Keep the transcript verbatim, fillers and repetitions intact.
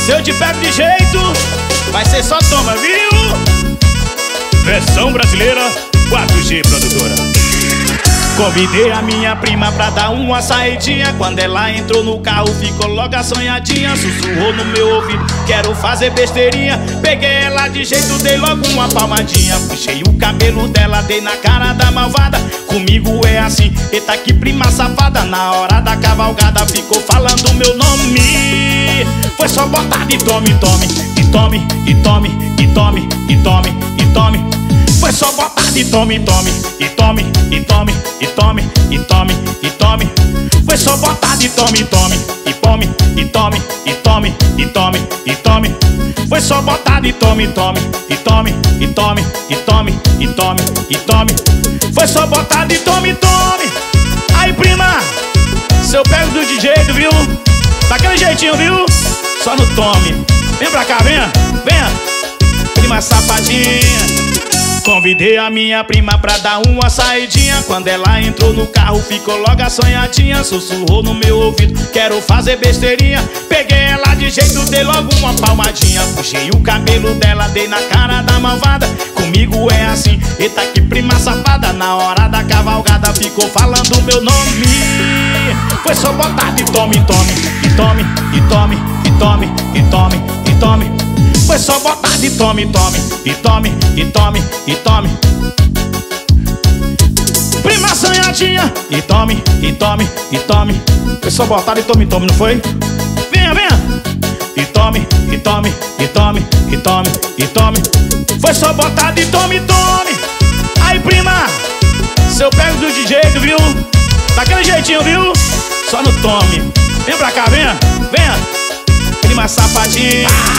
Se eu te pego de jeito, vai ser só toma, viu? Versão brasileira, quatro G produtora. Convidei a minha prima pra dar uma saidinha. Quando ela entrou no carro, ficou logo assanhadinha. Sussurrou no meu ouvido, quero fazer besteirinha. Peguei ela de jeito, dei logo uma palmadinha. Puxei o cabelo dela, dei na cara da malvada. Comigo é assim, eita que prima safada. Na hora da cavalgada ficou falando meu nome. Foi só botar de tome, tome, e tome, e tome, e tome, e tome, e tome. Foi só botar de tome, tome, e tome, e tome, e tome, e tome, e tome. Foi só botar de tome, tome, e tome, e tome, e tome, e tome, e tome. Foi só botar de tome, tome, e tome, e tome, e tome, e tome, e tome. Foi só botar de tome, tome. Aí, prima, se eu pego do D J, viu? Daquele jeitinho, viu? Só no tome. Vem pra cá, venha, venha. Prima safadinha. Convidei a minha prima pra dar uma saidinha. Quando ela entrou no carro, ficou logo assanhadinha. Sussurrou no meu ouvido, quero fazer besteirinha. Peguei ela de jeito, dei logo uma palmadinha. Puxei o cabelo dela, dei na cara da malvada. Comigo é assim, eita que prima safada. Na hora da cavalgada ficou falando meu nome. Foi só botar de tome, tome, e tome, e tome, e tome, e tome, e tome. Foi só botar de tome, tome, e tome, e tome, e tome. Prima assanhadinha, e tome, e tome, e tome. Foi só botar de tome, tome, não foi? Venha, venha. E tome, e tome, e tome, e tome, e tome. Foi só botar de tome, tome. Aí, prima, se eu pego do D J, viu? Daquele jeitinho, viu? Só no tome. Vem pra cá, venha, venha. Prima safadinha.